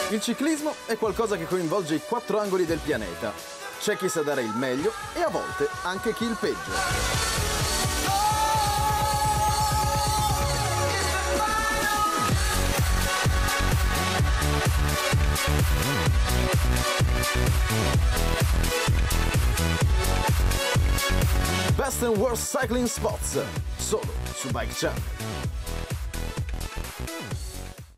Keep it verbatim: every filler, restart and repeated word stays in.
Il ciclismo è qualcosa che coinvolge i quattro angoli del pianeta. C'è chi sa dare il meglio e a volte anche chi il peggio. Best and Worst Cycling Spots, solo su Bike Channel.